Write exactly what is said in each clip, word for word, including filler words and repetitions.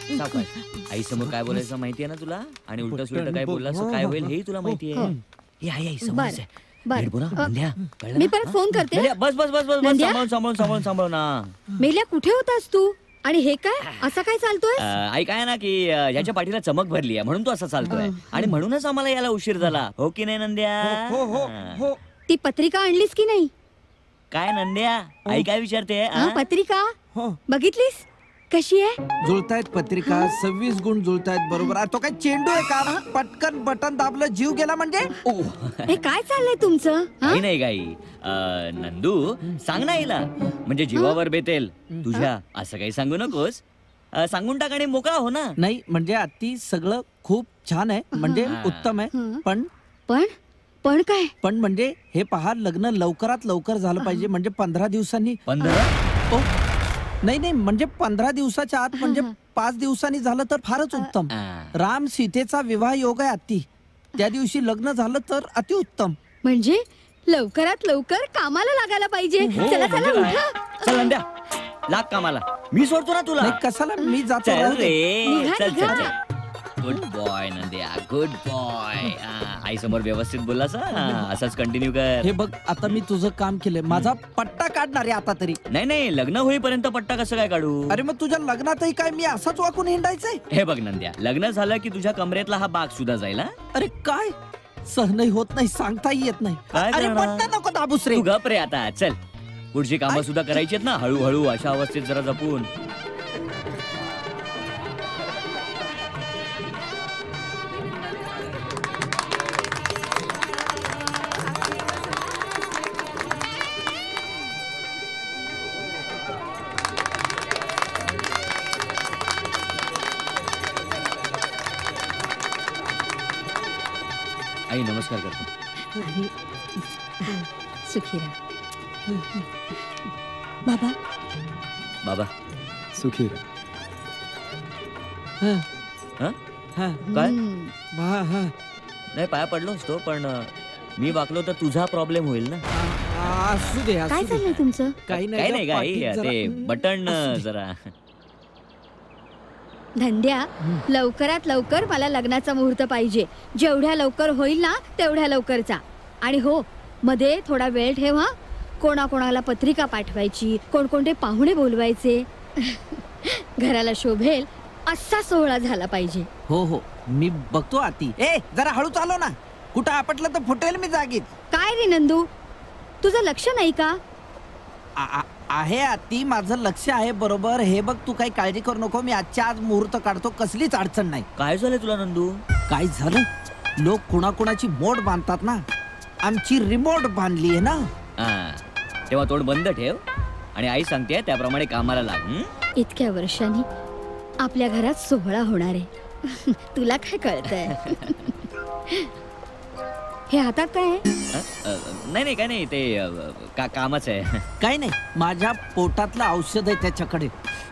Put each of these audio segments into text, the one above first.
सावकाश. आई समोर काय बोलायचं माहितीये ना तुला, आणि उलट सुलट काय बोललास काय होईल हे तुला माहितीये. हे आई आई समोर बर बोला नंद्या. मी परत फोन करते. नंद्या, बस बस बस बस बस सांभाळून सांभाळून सांभाळून सांभाळून ना. मेल्या कुठे होतास तू? आणि हे काय असं काय चालतोय? अं, आई काय ना की अं, याच्या पाठीला चमक भरली आहे म्हणून तो असा चालतोय, आणि म्हणूनच आम्हाला याला उशीर झाला. हो की नाही नंद्या? हो हो हो. ती पत्रिका आणलीस की नाही? काय नंद्या, आई काय विचारते? हा, पत्रिका हो. बघितलीस कशी आहे? जुळतायत पत्रिका, सव्वीस गुण जुळतायत बरोबर. आ, तो काय चेंडू आहे का? पटकन बटन दाबलं जीव गेला म्हणजे? हे काय चाललंय तुमचं? हा? काही नाही गाई. अं, नंदू सांग ना हिला, म्हणजे जीवावर बेतेल तुझ्या. असं काही सांगू नकोस. अं, सांगून टाक आणि मोकळा हो ना. नाही म्हणजे अति सगळं खूप छान आहे, म्हणजे उत्तम आहे. पण पण पण काय? पण म्हणजे हे पहा, लग्न लवकरात लवकर झालं पाहिजे. म्हणजे पंधरा दिवसांनी. पंधरा ओ, नाही नाही म्हणजे पंधरा दिवसाच्या आत, म्हणजे पाच दिवसांनी झालं तर फारच उत्तम. राम सीतेचा विवाह योग आहे अति. त्या दिवशी लग्न झालं तर अतिउत्तम. म्हणजे लवकरात लवकर कामाला लागायला पाहिजे. चला चला उठा. चल नंद्या, लाग कामाला. मी सोडतो ना तुला. नाही कशाला, मी जातो. चल राहू दे. रे, निघा, चल चल निघा. चल. Good boy Nandya, good boy. आई समोर व्यवस्थित बोललास हा, असंच कंटिन्यू कर. हे बघ, आता मी तुझं काम केलंय. माझा पट्टा काढणार आहे आता तरी. नाही नाही, लग्न होईपर्यंत पट्टा कसं काय काढू? अरे मग तुझ्या लग्नातही काय मी असाच वाकून हिंडायचंय? हे बघ नंद्या, लग्न झालं की तुझ्या कमरेतला हा बाग सुद्धा जाईल. हा? अरे काय सहनही होत नाही, सांगताही येत नाही. काय अरे करणार? पट्टा नको दाबूस रे. तू गप रे आता. चल, पुढची कामं सुद्धा करायची आहेत ना, हळूहळू अशा अवस्थेत जरा जपून. आई नमस्कार करतो. सुखी राहा. बाबा बाबा सुखी हा? काय हम्म. नाही, पाया पडलो असतो पण अं, मी वाकलो तर तुझा प्रॉब्लेम होईल ना. असू दे काय असू दे. चाललंय तुमचं? काही काय नाही ग, काय पाठीत जरा- ते बटन असू दे. जरा. धंद्या, लवकरात लवकर मला लग्नाचा मुहूर्त पाहिजे. जेवढ्या लवकर होईल ना तेवढ्या लवकरचा. आणि हो, मध्ये थोडा वेळ ठेवा. कोणाकोणाला पत्रिका पाठवायची, कोणकोणते पाहुणे बोलवायचे. घराला शोभेल असा सोहळा झाला पाहिजे. हो हो, मी बघतो आती. ए जरा हळू चालव ना, कुठं आपटलं तर फुटेल मी जागीत. काय रे नंदू, तुझं लक्ष नाही का? आ- आ- आहे आती, माझं लक्ष आहे बरोबर. हे बघ, तू काही काळजी करू नको. मी आजच्या आज मुहूर्त काढतो, कसलीच अडचण नाही. काय झालंय तुला नंदू? काय झालं? लोक कुणाकुणाची मोड बांधतात ना, आमची रिमोट बांधली आहे ना. हा, तेव्हा तोंड बंद ठेव आणि आई सांगते त्याप्रमाणे कामाला लाग. हं? इतक्या वर्षांनी आपल्या घरात सोहळा होणार आहे. तुला काय कळतंय? हे हातात काय आहे? अ, अ, नाही नाही काय नाही, ते अ, का कामच आहे. काय नाही, माझ्या पोटातलं औषध आहे त्याच्याकडे.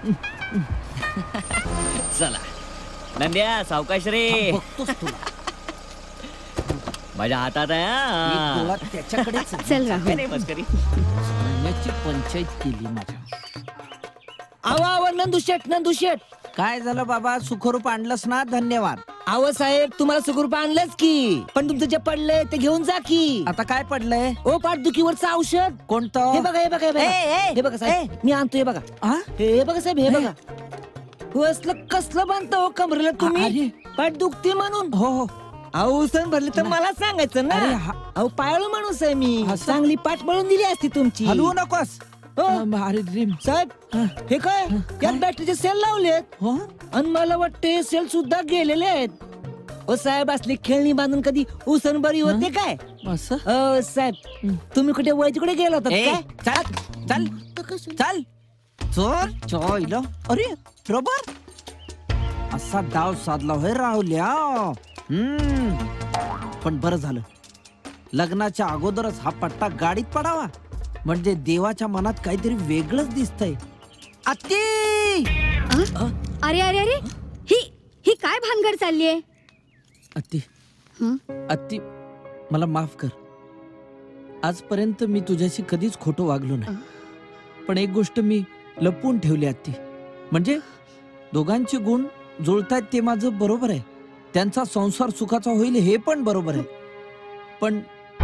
चला नंद्या, सावकाश रे. बघतोस तुला. माझ्या हातात आहे. मी हा. तुला त्याच्याकडेच आहे. चल काय राहुल. नाही मस्करी. सोन्याची पंचायत केली माझ्या. आवा आवा नंदू शेठ, नंदू शेठ. काय झालं बाबा, सुखरूप आणलंस ना, धन्यवाद. आव साहेब, तुम्हाला सुखरूप आणलंच की, पण तुमचं जे पडलंय ते घेऊन जा की. आता काय पडलंय? ओ पाठदुखीवरचं औषध. कोणतं? हे बघा हे बघा हे बघा. ए, ए, हे बघा साहेब, मी आणतो. हे बघा, हा? हे बघा साहेब, हे बघा. हो, असलं कसलं बांधता हो कमरेला अरे. तुम्ही? पाठ दुखते म्हणून. हो हो. अहो सण भरले तर मला सांगायचं ना. अरे, हा- अहो पायाळू माणूस आहे मी. असं? चांगली पाठ पळून दिली असती तुमची. हलवू नकोस. हो. अरे ड्रीम. साहेब, हे काय यात बॅटरीचे सेल लावलेत हो? आणि मला वाटते सेल सुद्धा गेलेले आहेत. ओ साहेब, असली खेळणी बांधून कधी उसन बरी होते काय? असं? ओ साहेब, तुम्ही कुठे वळती कुठे गेला होता ए, काय? चल चल चल चल चोयला. अरे रबर, असा डाव साधला होय राहुल्या. हम्म, पण बरं झालं लग्नाच्या अगोदरच हा पट्टा गाडीत पडावा, म्हणजे देवाच्या मनात काहीतरी वेगळंच दिसतंय. आत्ती! अ? अरे अरे अरे, ही ही काय भानगड चाललीये? आत्ती, हं? आत्ती, मला माफ कर. आजपर्यंत मी तुझ्याशी कधीच खोटं वागलो नाही, पण एक गोष्ट मी लपवून ठेवली आत्ती. म्हणजे दोघांचे गुण जुळतायत ते माझं बरोबर आहे, त्यांचा संसार सुखाचा होईल हे पण बरोबर आहे, पण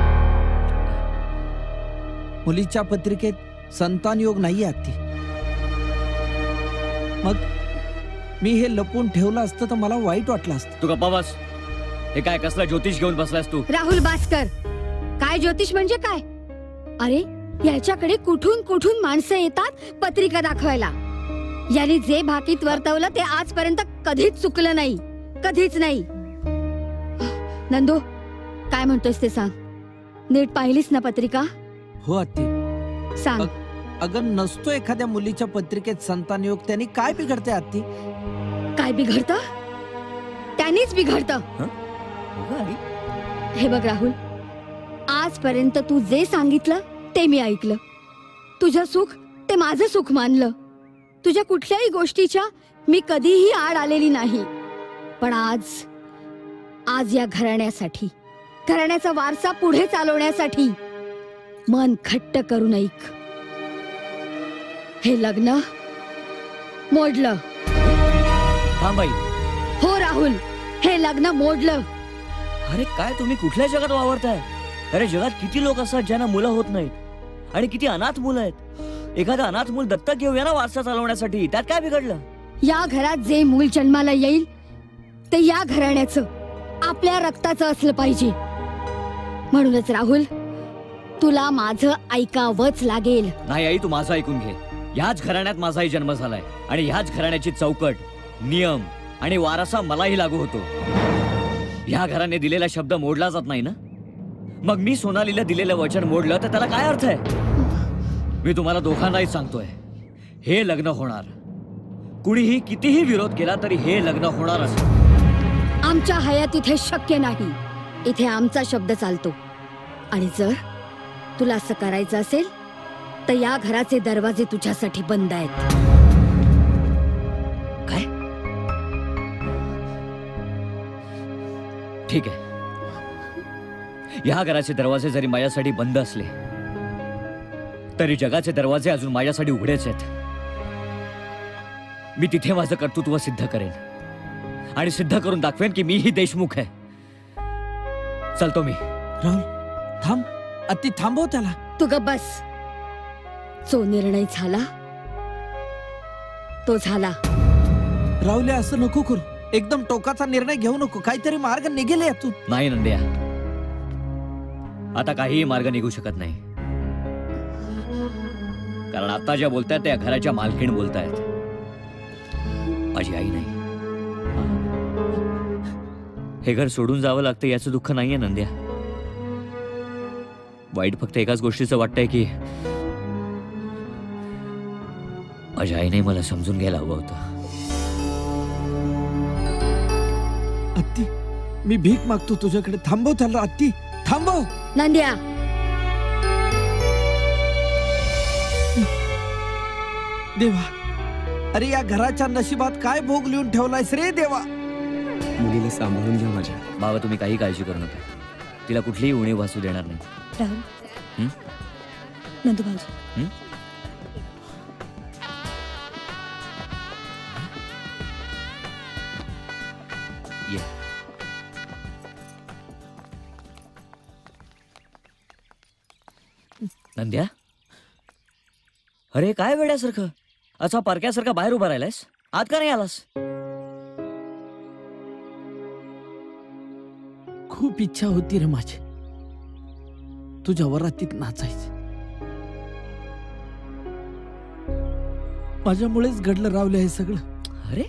मुलीच्या पत्रिकेत संतान योग नाहीये आत्ती. मग मी हे लपून ठेवलं असतं तर मला वाईट वाटलं असतं. तू गप्पा बस. हे काय कसला ज्योतिष घेऊन बसलास तू? राहुल भास्कर, काय ज्योतिष म्हणजे काय? अरे याच्याकडे कुठून कुठून माणसं येतात पत्रिका दाखवायला. याने जे भाकीत वर्तवलं ते आजपर्यंत कधीच चुकलं नाही, कधीच नाही. नंदू, काय म्हणतोस ते सांग. नीट पाहिलीस ना पत्रिका? हो आत्ती. सांग. अगं नसतो एखाद्या मुलीच्या पत्रिकेत संतान योग, त्यांनी काय बिघडते आत्ती? काय बिघडतं? त्यांनीच बिघडतं. हे बघ राहुल, आजपर्यंत तू जे सांगितलं ते मी ऐकलं. तुझं सुख ते माझं सुख मानलं. तुझ्या कुठल्याही गोष्टीच्या मी कधीही आड आलेली नाही. पण आज आज या घराण्यासाठी, घराण्याचा वारसा पुढे चालवण्यासाठी मन खट्ट करून ऐक. हे लग्न मोडलं. थांब बाई. हो राहुल, हे लग्न मोडलं. अरे काय तुम्ही कुठल्या जगात वावरताय? अरे जगात किती लोक असतात ज्यांना मुलं होत नाहीत, आणि किती अनाथ मुलं आहेत. एखादा अनाथ मूल दत्तक घेऊया ना वारसा चालवण्यासाठी, त्यात काय बिघडलं? या घरात जे मूल जन्माला येईल ते या घराण्याचं, आपल्या रक्ताचं असलं पाहिजे. म्हणूनच राहुल, तुला माझं ऐकावंच लागेल. नाही आई, तू माझं ऐकून घे. ह्याच घराण्यात माझाही जन्म झालाय, आणि ह्याच घराण्याची चौकट, नियम आणि वारसा मलाही लागू होतो. ह्या घराने दिलेला शब्द मोडला जात नाही ना. मग मी सोनालीला दिलेलं वचन मोडलं तर त्याला काय अर्थ आहे? मी तुम्हाला दोघांनाही सांगतोय, हे लग्न होणार. कुणीही कितीही विरोध केला तरी हे लग्न होणारच. आमच्या हयात इथे शक्य नाही. इथे आमचा शब्द चालतो. आणि जर तुला असं करायचं असेल तर या घराचे दरवाजे तुझ्यासाठी बंद आहेत. काय? ठीक आहे. या घराचे दरवाजे जरी माझ्यासाठी बंद असले तरी जगाचे दरवाजे अजून माझ्यासाठी उघडेच आहेत. मी तिथे माझं कर्तृत्व सिद्ध करेन, आणि सिद्ध करून दाखवेन की मीही देशमुख आहे. चलतो मी. राहुल थांब, अति थांबव त्याला. तू गप्प बस. जो निर्णय झाला तो झाला. राहुल असं नको करू. एकदम टोकाचा निर्णय घेऊ नको. काहीतरी मार्ग निघेल यातून. नाही नंद्या, आता काहीही मार्ग निघू शकत नाही. कारण आता ज्या बोलतायत त्या घराच्या मालकीण बोलतायत, माझी आई नाही. हे घर सोडून जावं लागतं याचं दुःख नाहीये नंद्या. वाईट फक्त एकाच गोष्टीचं वाटतंय की माझ्या आईने मला समजून घ्यायला हवं होतं. अत्ती, मी भीक मागतो तुझ्याकडे. थांबव त्याला अत्ती, थांबव. नंद्या, देवा, अरे या घराच्या नशिबात काय भोग लिहून ठेवलायस रे देवा. मुलीला सांभाळून घ्या माझ्या. बाबा तुम्ही काही काळजी करू नका. तिला कुठलीही उणीव भासू देणार नाही. राहुल, हं? नंदू भाऊजी, हं? ये. नंद्या, अरे काय वेड्यासारखं असा पारक्यासारखा बाहेर उभा राहिलायस? आत का नाही आलास? खूप इच्छा होती रे माझी तुझ्या वरातीत नाचायची. माझ्यामुळेच घडलं रावलं हे सगळं. अरे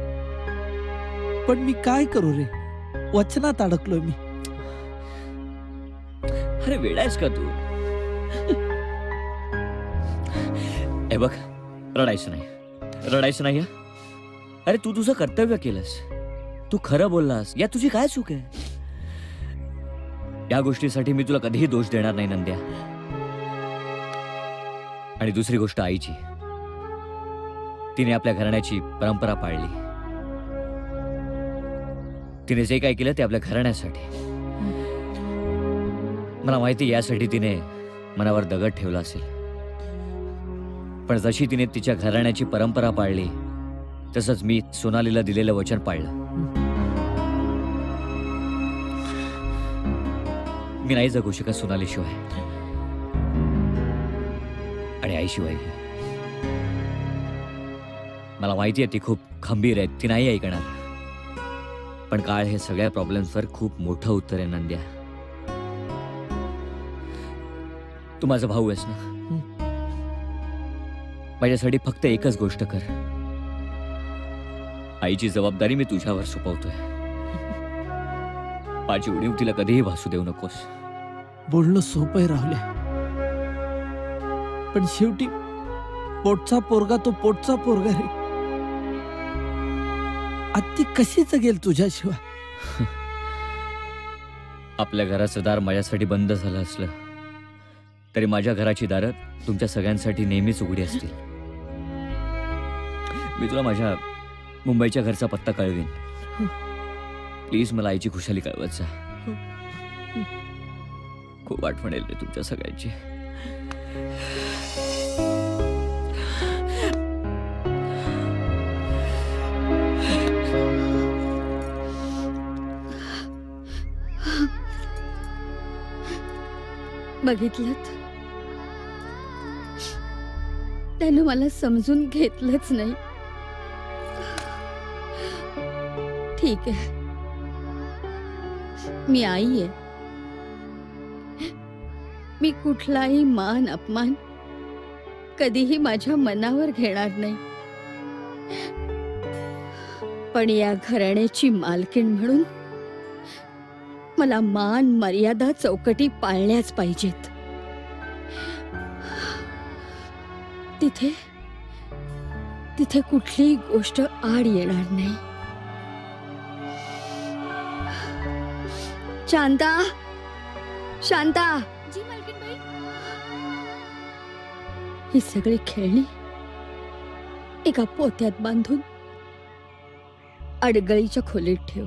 पण मी काय करू रे, वचनात अडकलोय मी. अरे वेडायस का तू? हे बघ, रडायचं नाही, रडायचं नाही. अरे तू तुझं कर्तव्य केलंस, तू खरं बोललास, या तुझी काय चूक आहे? या गोष्टीसाठी मी तुला कधीही दोष देणार नाही नंद्या. आणि दुसरी गोष्ट आईची, तिने आपल्या घराण्याची परंपरा पाळली. तिने जे काय केलं ते आपल्या घराण्यासाठी. मला माहिती यासाठी तिने मनावर दगड ठेवला असेल, पण जशी तिने तिच्या घराण्याची परंपरा पाळली तसंच मी सोनालीला दिलेलं वचन पाळलं. मी नाही जगू शकत सोनालीशिवाय आणि आईशिवाय. मला माहिती आहे ती खूप खंबीर आहे, ती नाही ऐकणार. पण काळ हे सगळ्या प्रॉब्लेम्सवर खूप मोठं उत्तर आहे नंद्या. तू माझा भाऊ आहेस ना, माझ्यासाठी फक्त एकच गोष्ट कर. आईची जबाबदारी मी तुझ्यावर सोपवतोय. माझी उणीव तिला कधीही भासू देऊ नकोस. बोलणं सोपं आहे राहुल्या, पण शेवटी पोटचा पोरगा तो पोटचा पोरगा रे. आत्ती कशी जगेल तुझ्याशिवाय? आपल्या घराचं दार माझ्यासाठी बंद झालं असलं तरी माझ्या घराची दारं तुमच्या सगळ्यांसाठी नेहमीच उघडी असतील. मी तुला माझ्या मुंबईच्या घरचा पत्ता कळवीन. प्लीज मला आईची खुशाली कळवत जा. खूप आठवण येईल रे तुमच्या सगळ्यांची. बघितलंत, त्यानं मला समजून घेतलंच नाही. ठीक आहे, मी आई आहे. मी कुठलाही मान अपमान कधीही माझ्या मनावर घेणार नाही. पण या घराण्याची मालकीण म्हणून मला मान मर्यादा चौकटी पाळल्याच पाहिजेत. तिथे तिथे कुठलीही गोष्ट आड येणार नाही. शांता, शांता, जी मालकीणबाई. ही सगळी खेळणी एका पोत्यात बांधून अडगळीच्या खोलीत ठेव.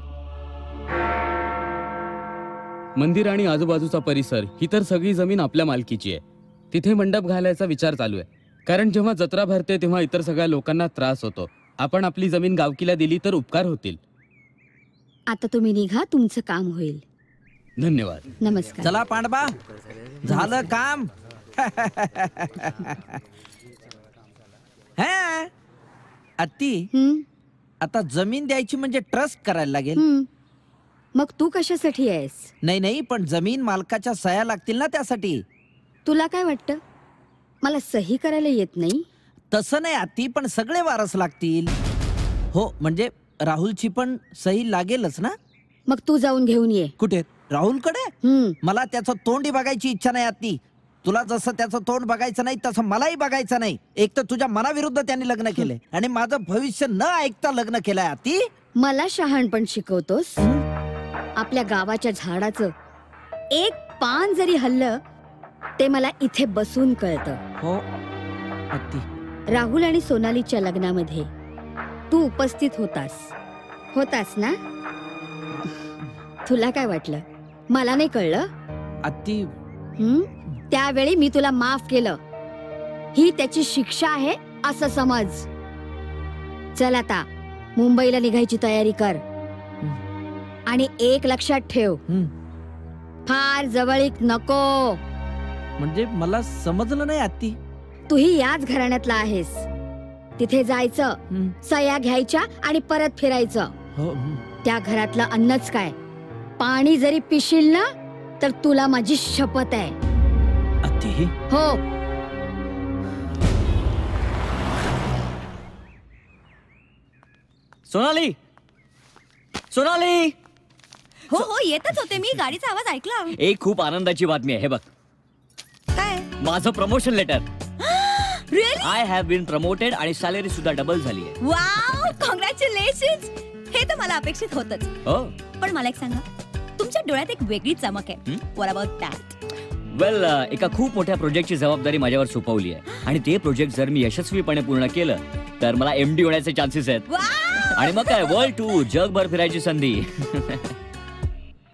मंदिर आणि आजूबाजूचा परिसर ही तर सगळी जमीन आपल्या मालकीची आहे. तिथे मंडप घालायचा विचार चालू आहे, कारण जेव्हा जत्रा भरते तेव्हा इतर सगळ्या लोकांना त्रास होतो. आपण आपली जमीन गावकीला दिली तर उपकार होतील. आता तुम्ही निघा, तुमचं काम होईल. धन्यवाद. नमस्कार. चला पांडबा, झालं काम. हा अत्ती, हं, आता जमीन द्यायची म्हणजे ट्रस्ट करायला लागेल. हं. मग तू कशासाठी आहेस? नाही नाही, पण जमीन मालकाच्या सह्या लागतील ना त्यासाठी. तुला काय वाटतं मला सही करायला येत नाही? तसं नाही आत्ती, पण सगळे वारस लागतील. हो, म्हणजे राहुलची पण सही लागेलच ना. मग तू जाऊन घेऊन ये. कुठे? राहुलकडे? हं. मला त्याचं तोंडही बघायची इच्छा नाही आत्ती. तुला जसं त्याचं तोंड बघायचं नाही तसं मलाही बघायचं नाही. एक तर तुझ्या मनाविरुद्ध त्यांनी लग्न केलंय आणि माझं भविष्य न ऐकता लग्न केलंय आत्ती. मला शहाणपण शिकवतोस? आपल्या गावाच्या झाडाचं एक पान जरी हल्लं ते मला इथे बसून कळतं. हो आत्ती. राहुल आणि सोनालीच्या लग्नामध्ये तू उपस्थित होतास होतास ना? तुला काय वाटलं मला नाही कळलं? आत्ती, हं? त्यावेळी मी तुला माफ केलं. ही त्याची शिक्षा आहे असं समज. चल आता मुंबईला निघायची तयारी कर. आणि एक लक्षात ठेव, हं. फार जवळीक नको. म्हणजे मला समजलं नाही आत्ती. तूही याच घराण्यातला आहेस. तिथे जायचं, हं. सह्या घ्यायच्या आणि परत फिरायचं. हो, हं. त्या घरातलं अन्नच काय, पाणी जरी पिशील ना तर तुला माझी शपथ आहे. आत्ती, हो. सोनाली, सोनाली. हो हो येतच होते मी, गाडीचा आवाज ऐकला. एक खूप आनंदाची बातमी आहे. हे बघ, काय? माझं promotion letter. Really? I have been promoted आणि सॅलरी सुद्धा डबल झाली आहे. Wow, congratulations. हे तर मला अपेक्षित होतच. हो. पण मला एक सांगा, तुमच्या डोळ्यात एक वेगळी चमक आहे. हं? What about that? वेल, एका खूप मोठ्या प्रोजेक्टची जबाबदारी माझ्यावर सोपवली आहे आणि ते प्रोजेक्ट जर मी यशस्वीपणे पूर्ण केलं तर मला एमडी होण्याचे चान्सेस आहेत. वाव! आणि मग काय, वर्ल्ड टूर, जगभर फिरायची संधी.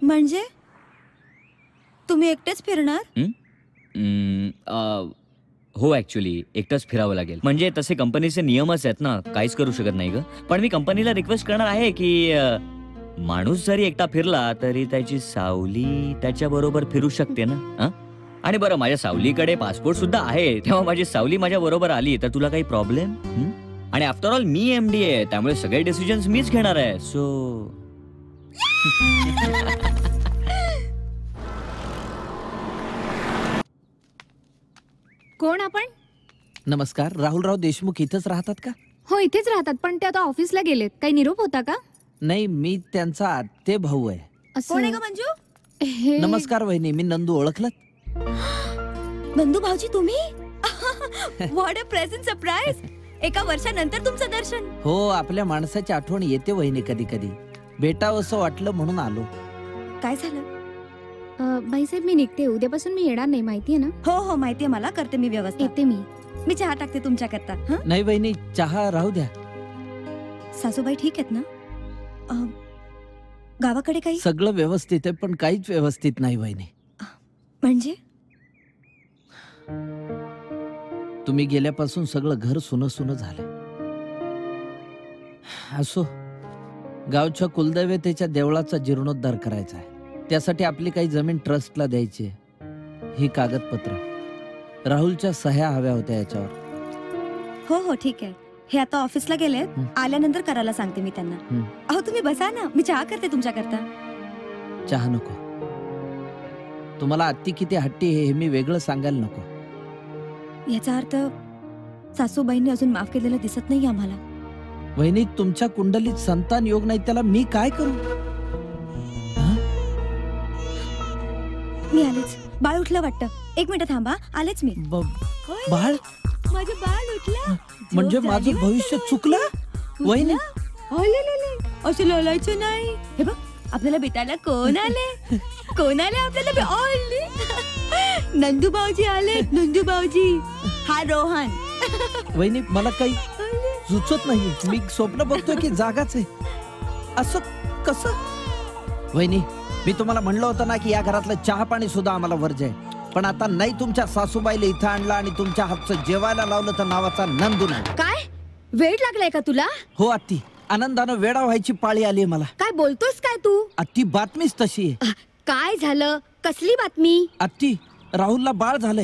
म्हणजे तुम्ही एकटेच फिरणार? हं? हं, अ, हो ऍक्च्युली एकटंच फिरावं लागेल. म्हणजे तसे कंपनीचे नियमच आहेत ना, काहीच करू शकत नाही ग. पण मी कंपनीला रिक्वेस्ट करणार आहे की अ, माणूस जरी एकटा फिरला तरी त्याची सावली त्याच्या बरोबर फिरू शकते ना. हं? आणि बरं, माझ्या सावलीकडे पासपोर्ट सुद्धा आहे, तेव्हा माझी सावली माझ्या बरोबर आली तर तुला काही प्रॉब्लेम? आणि आफ्टर ऑल मी एमडी आहे, त्यामुळे सगळे डिसिजन्स मीच घेणार आहे. सो कोण आपण? नमस्कार, राहुलराव देशमुख इथंच राहतात का? हो, इथेच राहतात, पण ते आता ऑफिसला गेलेत. काही निरोप होता का? नाही, मी त्यांचा आत्ते भाऊ आहे. कोण आहे का मंजू? हे नमस्कार वहिनी, मी नंदू. ओळखलं? नंदू भाऊजी तुम्ही? What a present surprise. एका वर्षानंतर तुमचं दर्शन. हो, आपल्या माणसाची आठवण येते वहिनी कधी कधी. भेटावं असं वाटलं म्हणून आलो. काय झालं? बाईसाहेब, मी निघते. उद्यापासून मी येणार नाही, माहितीये ना? हो हो, माहितीये मला. करते मी व्यवस्था. येते मी. मी चहा टाकते तुमच्याकरता. हं? नाही वहिनी, चहा राहू द्या. सासूबाई ठीक आहेत ना? अ, गावाकडे काही सगळं व्यवस्थित आहे, पण काहीच व्यवस्थित नाही वहिनी. म्हणजे? तुम्ही गेल्यापासून सगळं घर सुनं सुनं झालं. असो, गावच्या कुलदैवतेच्या देवळाचा जीर्णोद्धार करायचा आहे. त्यासाठी आपली काही जमीन ट्रस्टला द्यायची आहे. ही कागदपत्र, राहुलच्या सह्या हव्या होत्या याच्यावर. हो हो, ठीक आहे. हे आता ऑफिसला गेलेत. हं. आल्यानंतर करायला सांगते मी त्यांना. हं. अहो, तुम्ही बसा ना, मी चहा करते तुमच्याकरता. चहा नको. तुम्हाला आत्ती किती हट्टी आहे हे मी वेगळं सांगायला नको. याचा अर्थ सासूबाईंनी अजून माफ केलेलं दिसत नाही आम्हाला. वहिनी, तुमच्या कुंडलीत संतान योग नाही, त्याला मी काय करू? मी आलेच. बाळ उठलं वाटतं. एक मिनिट थांबा, आलेच मी. ब- बाळ माझं बाळ उठलं. म्हणजे माझं भविष्य चुकलं वहिनी. असं लोलायचं नाही. हे बघ, आपल्याला भेटायला कोण आले? कोण आले आपल्याला भे- ऑली. नंदू भाऊजी आले. नंदू भाऊजी. हा रोहन. वहिनी, मला काही सुचत नाही. मी स्वप्न बघतोय की जागाच आहे. असं कसं? वहिनी, मी तुम्हाला म्हणलं होतं ना की या घरातलं चहा पाणी सुद्धा आम्हाला वर्ज आहे. पण आता नाही, तुमच्या सासूबाईला इथं आणलं आणि तुमच्या हातचं जेवायला लावलं तर नावाचा नंदू नाही. काय वेळ लागलाय का तुला? हो आत्ती, आनंदानं वेडा व्हायची पाळी आली मला. काय बोलतोस काय तू? आत्ती, बातमीच तशी आहे. अह, काय झालं? कसली बातमी? आत्ती, राहुलला बाळ झालंय.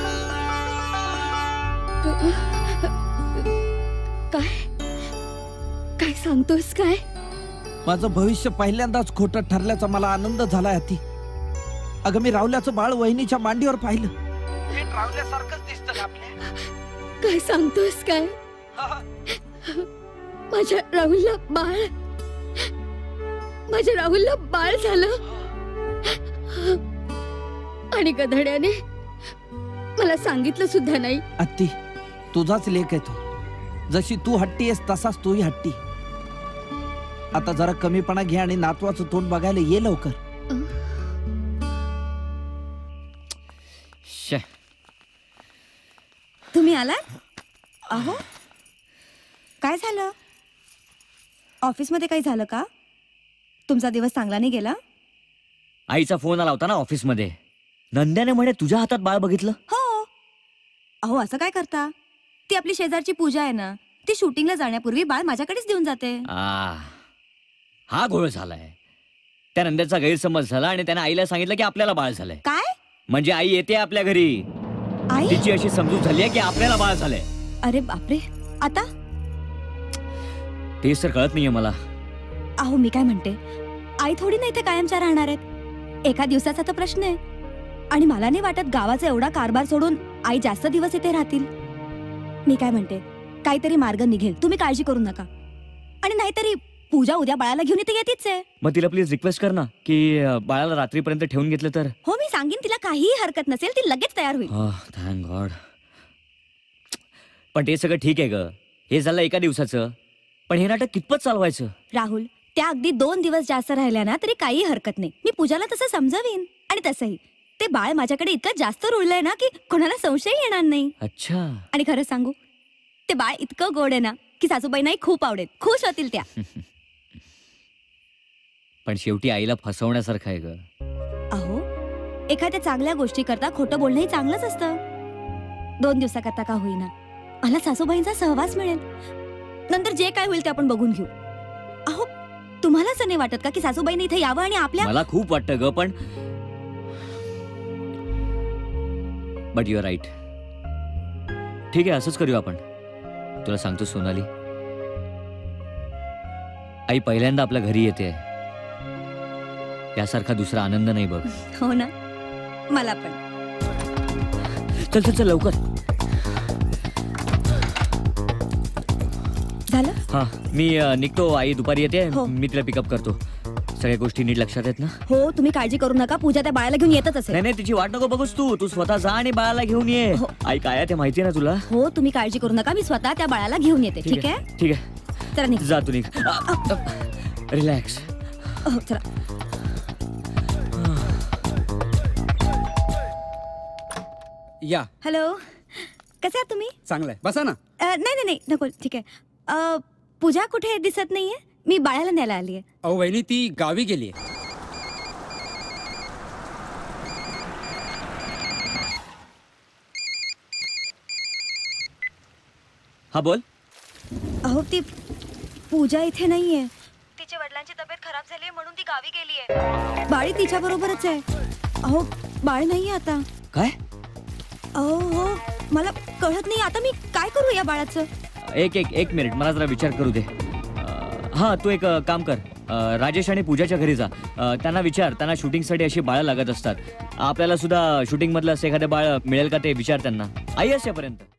काय काय सांगतोस काय? माझं भविष्य पहिल्यांदाच खोटं ठरल्याचा मला आनंद झालाय आत्ती. अगं, मी राहुल्याचं बाळ वहिनीच्या मांडीवर पाहिलं. राहुल्यासारखंच दिसतं आपल्या. काय सांगतोस काय? माझ्या राहुलला बाळ माझ्या राहुलला बाळ झालं आणि गधड्याने मला सांगितलं सुद्धा नाही. आत्ती, तुझाच लेख आहे तो. जशी तू हट्टी आहेस तसाच तूही हट्टी. आता जरा कमीपणा घे आणि नातवाचं तोंड बघायला ये लवकर. शे. तुम्ही आलात? अहो, काय झालं? ऑफिसमध्ये काही झालं का? तुमचा दिवस चांगला नाही गेला? आईचा फोन आला होता ना ऑफिसमध्ये. नंद्याने म्हणे तुझ्या हातात बाळ बघितलं. हो. अहो, असं काय करता? ती आपली शेजारची पूजा आहे ना, ती शूटिंगला जाण्यापूर्वी बाळ माझ्याकडेच देऊन जाते. आ, हा घोळ झालाय. त्या नंद्याचा गैरसमज झाला आणि त्याने आईला सांगितलं की आपल्याला बाळ झालंय. काय? म्हणजे आई येते आपल्या घरी. आई? तिची अशी समजूत झाली आहे की आपल्याला बाळ झालंय. अरे बापरे, आता? तेच तर कळत नाहीये मला. अहो, मी काय म्हणते, आई थोडी नाही ते कायमच्या राहणार आहेत. एका दिवसाचा तर प्रश्न आहे. आणि मला नाही वाटत गावाचा एवढा कारभार सोडून आई जास्त दिवस इथे राहतील. मी काय म्हणते, काहीतरी मार्ग निघेल. तुम्ही काळजी करू नका. आणि नाहीतरी पूजा उद्या बाळाला घेऊन इथे येतीच आहे. मग तिला प्लीज रिक्वेस्ट कर ना की अं, बाळाला रात्रीपर्यंत ठेवून घेतलं तर. हो, मी सांगेन तिला. काहीही हरकत नसेल, ती लगेच तयार होईल. Thank God. पण ते सगळं ठीक आहे ग. हे झालं एका दिवसाचं. पण हे नाटक कितपत चालवायचं? राहुल, त्या अगदी दोन दिवस जास्त राहिल्या ना तरी काही हरकत नाही. मी पूजाला तसं समजावीन. आणि तसंही ते बाळ माझ्याकडे इतकं जास्त रुळलंय ना की कोणाला संशय येणार नाही. अच्छा. आणि खरं सांगू, ते बाळ इतकं गोड आहे ना की सासूबाईंनाही खूप आवडेल. खुश होतील त्या. पण शेवटी आईला फसवण्यासारखं आहे ग. अहो, एखाद्या चांगल्या गोष्टी करता खोटं बोलणंही चांगलंच असतं. दोन दिवसाकरता का होईना मला सासूबाईंचा सहवास मिळेल. नंतर जे काय होईल ते आपण बघून घेऊ. अहो तुम्हाला असं नाही वाटत का की सासूबाईंनी इथे यावं आणि आपल्या मला खूप वाटतं ग, पण बट युअर राईट. ठीक आहे, असंच करूया आपण. तुला सांगतो सोनाली, आई पहिल्यांदा आपल्या घरी येते. यासारखा दुसरा आनंद नाही बघ. हो ना, मला पण. चल चल चल लवकर. झालं? हा मी अ, निघतो. आई दुपारी येते. हो. मी तिला पिकअप करतो. सगळ्या गोष्टी नीट लक्षात आहेत ना? हो, तुम्ही काळजी करू नका. पूजा त्या बाळाला घेऊन येतच असेल. नाही नाही, तिची वाट नको बघूस तू. तू स्वतः जा आणि बाळाला घेऊन ये. हो. आई काय आहे ते माहिती आहे ना तुला? हो, तुम्ही काळजी करू नका. मी स्वतः त्या बाळाला घेऊन येते. ठीक आहे? ठीक आहे, चला निघ. जा तू निघ. रिलॅक्स. हो, चला. या हॅलो, कसे आहात तुम्ही? चांगलंय, बसा ना. अ, नाही नाही नाही नको, ठीक आहे. अ, पूजा कुठे दिसत नाहीये? मी बाळाला न्यायला आली आहे. अहो वहिनी, ती गावी गेलीये. हा बोल. अहो ती पूजा इथे नाहीये. तिच्या वडिलांची तब्येत खराब झाली म्हणून ती गावी गेलीये. बाळी तिच्या बरोबरच आहे. अहो बाळ नाहीये आता. काय? अहो हो, मला कळत नाही आता मी काय करू या बाळाचं. एक एक एक मिनिट, मला जरा विचार करू दे. अ, हा तू एक अ, काम कर. अ, राजेश आणि पूजाच्या घरी जा. अ, त्यांना विचार, त्यांना शूटिंगसाठी अशी बाळं लागत असतात. आपल्याला सुद्धा शूटिंग मधलं असं एखादं बाळ मिळेल का ते विचार त्यांना. आई असेपर्यंत.